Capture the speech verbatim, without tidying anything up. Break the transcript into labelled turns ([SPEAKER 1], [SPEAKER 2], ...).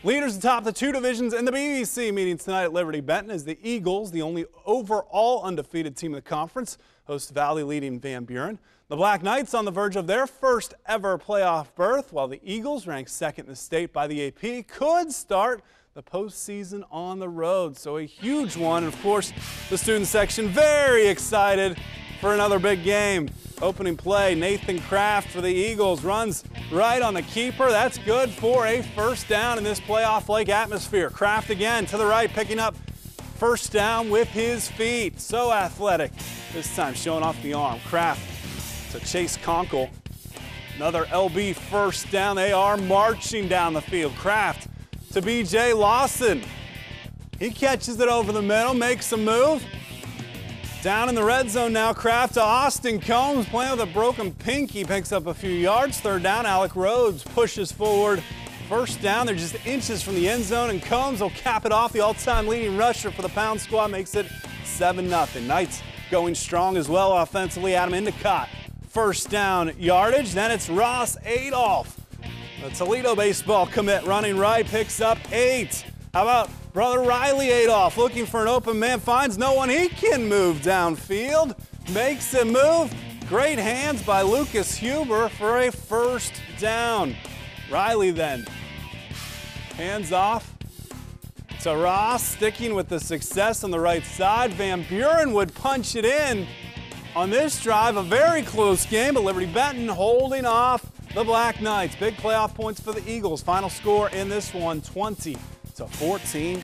[SPEAKER 1] Leaders atop the two divisions in the B V C meeting tonight at Liberty Benton as the Eagles, the only overall undefeated team in the conference, host Valley leading Van Buren. The Black Knights on the verge of their first ever playoff berth, while the Eagles, ranked second in the state by the A P, could start the postseason on the road. So a huge one. And of course, the student section very excited for another big game. Opening play, Nathan Kraft for the Eagles runs right on the keeper. That's good for a first down in this playoff-like atmosphere. Kraft again to the right, picking up first down with his feet. So athletic. This time showing off the arm. Kraft to Chase Conkle. Another L B first down. They are marching down the field. Kraft to B J Lawson. He catches it over the middle, makes a move. Down in the red zone now, Kraft to Austin Combs, playing with a broken pinky, picks up a few yards. Third down, Alec Rhodes pushes forward. First down, they're just inches from the end zone, and Combs will cap it off. The all-time leading rusher for the Pound Squad makes it seven nothing. Knights going strong as well offensively. Adam Endicott, first down yardage. Then it's Ross Adolph, the Toledo baseball commit, running right, picks up eight. How about brother Riley Adolph looking for an open man, finds no one. He can move downfield, makes a move. Great hands by Lucas Huber for a first down. Riley then hands off to Ross, sticking with the success on the right side. Van Buren would punch it in on this drive. A very close game, but Liberty Benton holding off the Black Knights. Big playoff points for the Eagles. Final score in this one, twenty to fourteen.